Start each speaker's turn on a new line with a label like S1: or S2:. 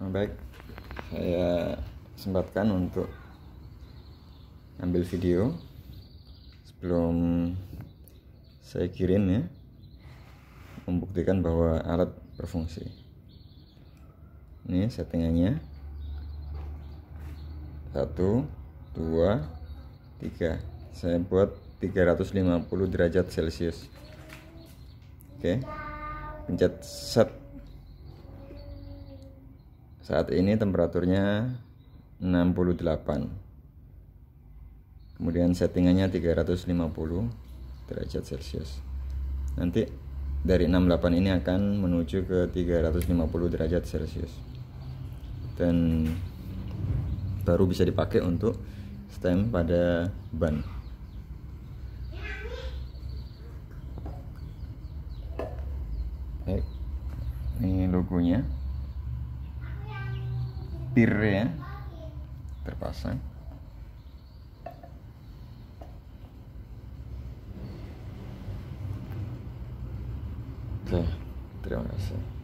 S1: Baik, saya sempatkan untuk ambil video sebelum saya kirim ya, membuktikan bahwa alat berfungsi. Ini settingannya 1, 2, 3. Saya buat 350 derajat Celcius. Oke, pencet set. Saat ini temperaturnya 68. Kemudian settingannya 350 derajat Celcius. Nanti dari 68 ini akan menuju ke 350 derajat Celcius. Dan baru bisa dipakai untuk stem pada ban. Baik, ini logonya. Tirnya terpasang. Oke, terima kasih.